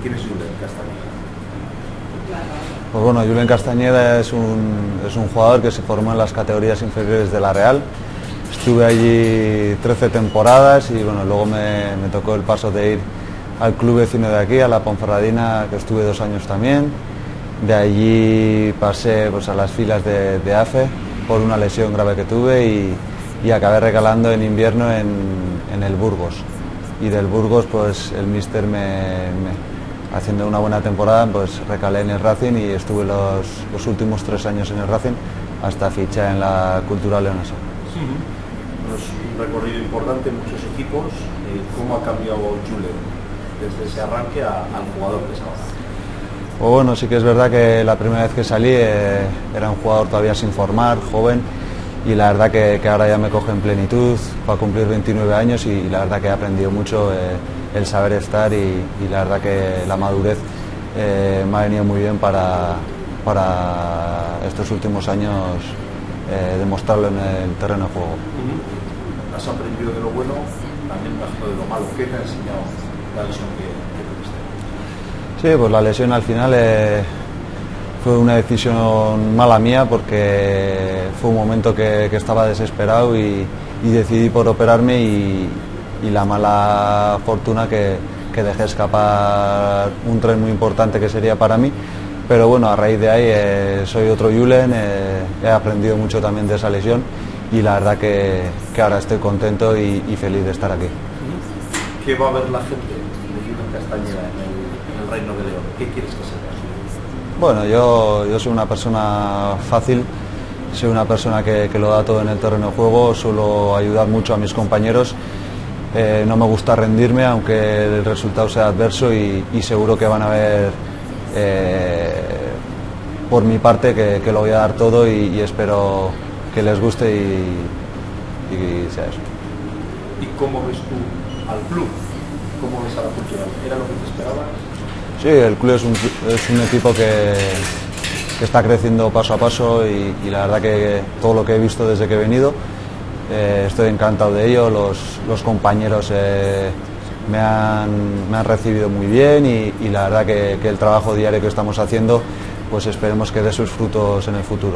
¿Quién es Julen Castañeda? Pues bueno, Julen Castañeda es un jugador que se formó en las categorías inferiores de la Real. Estuve allí 13 temporadas y bueno, luego me tocó el paso de ir al club vecino de aquí, a la Ponferradina, que estuve 2 años también. De allí pasé pues, a las filas de AFE por una lesión grave que tuve y acabé recalando en invierno en el Burgos. Y del Burgos pues el míster haciendo una buena temporada pues recalé en el Racing y estuve los últimos 3 años en el Racing hasta fichar en la Cultural Leonesa. Es un recorrido importante en muchos equipos. ¿Cómo ha cambiado Julen desde ese arranque al jugador que es ahora? Pues bueno, sí que es verdad que la primera vez que salí era un jugador todavía sin formar, joven, y la verdad que ahora ya me coge en plenitud, va a cumplir 29 años y la verdad que he aprendido mucho el saber estar y la verdad que la madurez me ha venido muy bien para estos últimos años demostrarlo en el terreno de juego. Has aprendido de lo bueno, también de lo malo. ¿Qué te ha enseñado la lesión que tuviste? Sí, pues la lesión al final fue una decisión mala mía porque fue un momento que estaba desesperado y decidí por operarme y la mala fortuna que dejé escapar un tren muy importante que sería para mí. Pero bueno, a raíz de ahí soy otro Julen, he aprendido mucho también de esa lesión y la verdad que ahora estoy contento y feliz de estar aquí. ¿Qué va a ver la gente de Julen Castañeda en el Reino de León? ¿Qué quieres que sepas? Bueno, yo soy una persona fácil, soy una persona que lo da todo en el terreno de juego, suelo ayudar mucho a mis compañeros, no me gusta rendirme aunque el resultado sea adverso y seguro que van a ver por mi parte que lo voy a dar todo y espero que les guste y sea eso. ¿Y cómo ves tú al club? ¿Cómo ves a la Cultural? ¿Era lo que te esperabas? Sí, el club es un equipo que está creciendo paso a paso y la verdad que todo lo que he visto desde que he venido estoy encantado de ello. Los compañeros me han recibido muy bien y la verdad que el trabajo diario que estamos haciendo pues esperemos que dé sus frutos en el futuro.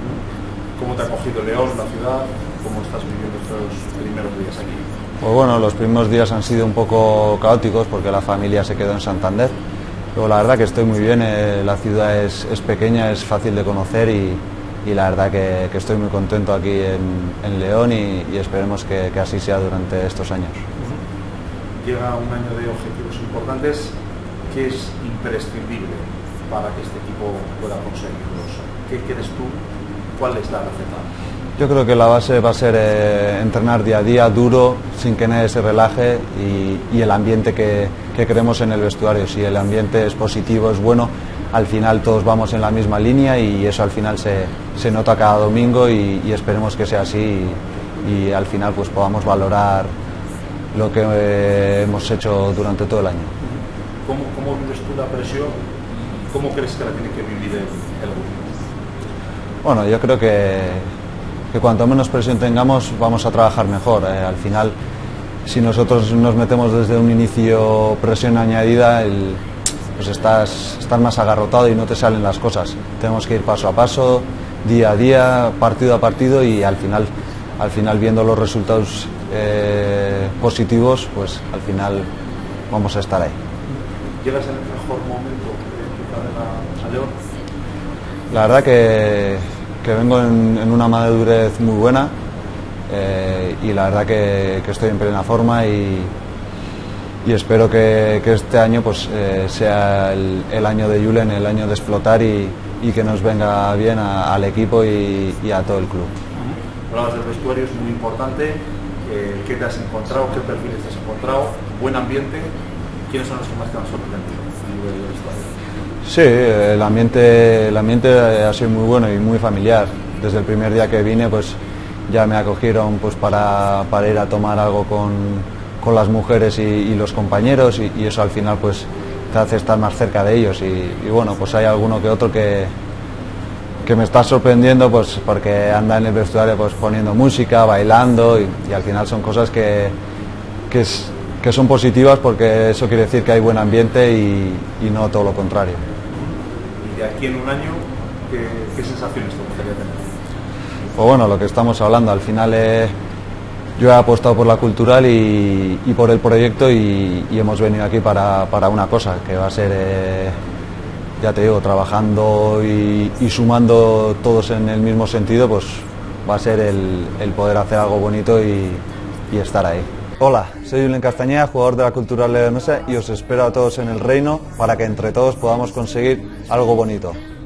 ¿Cómo te ha acogido León, la ciudad? ¿Cómo estás viviendo estos primeros días aquí? Pues bueno, los primeros días han sido un poco caóticos porque la familia se quedó en Santander. Pero la verdad que estoy muy bien, la ciudad es pequeña, es fácil de conocer y la verdad que estoy muy contento aquí en León y esperemos que así sea durante estos años. Llega un año de objetivos importantes. ¿Qué es imprescindible para que este equipo pueda conseguirlos? ¿Qué quieres tú? ¿Cuál es la receta? Yo creo que la base va a ser entrenar día a día, duro, sin que nadie se relaje y el ambiente que creemos en el vestuario. Si el ambiente es positivo, es bueno, al final todos vamos en la misma línea y eso al final se nota cada domingo y esperemos que sea así y al final pues podamos valorar lo que hemos hecho durante todo el año. ¿Cómo vives tú la presión y cómo crees que la tiene que vivir el grupo? Bueno, yo creo que cuanto menos presión tengamos vamos a trabajar mejor. Al final, si nosotros nos metemos desde un inicio presión añadida, pues estás más agarrotado y no te salen las cosas. Tenemos que ir paso a paso, día a día, partido a partido y al final viendo los resultados positivos, pues al final vamos a estar ahí. ¿Llegas en el mejor momento de tu carrera a León? La verdad que vengo en una madurez muy buena y la verdad que estoy en plena forma y espero que este año pues sea el año de Julen, el año de explotar y que nos venga bien al equipo y a todo el club. Hablabas del vestuario, es muy importante. ¿Qué te has encontrado? ¿Qué perfiles te has encontrado? ¿Buen ambiente? ¿Quiénes son los que más te han sorprendido a nivel de vestuario? Sí, el ambiente ha sido muy bueno y muy familiar. Desde el primer día que vine pues ya me acogieron pues para ir a tomar algo con las mujeres y los compañeros y eso al final pues te hace estar más cerca de ellos y bueno, pues hay alguno que otro que me está sorprendiendo pues porque anda en el vestuario pues poniendo música, bailando y al final son cosas que que son positivas, porque eso quiere decir que hay buen ambiente y no todo lo contrario. Y de aquí en un año, ¿qué sensaciones te gustaría tener? Pues bueno, lo que estamos hablando, al final yo he apostado por la cultural y por el proyecto y hemos venido aquí para una cosa, que va a ser, ya te digo, trabajando y sumando todos en el mismo sentido, pues va a ser el poder hacer algo bonito y estar ahí. Hola, soy Julen Castañeda, jugador de la Cultural Leonesa, y os espero a todos en el Reino para que entre todos podamos conseguir algo bonito.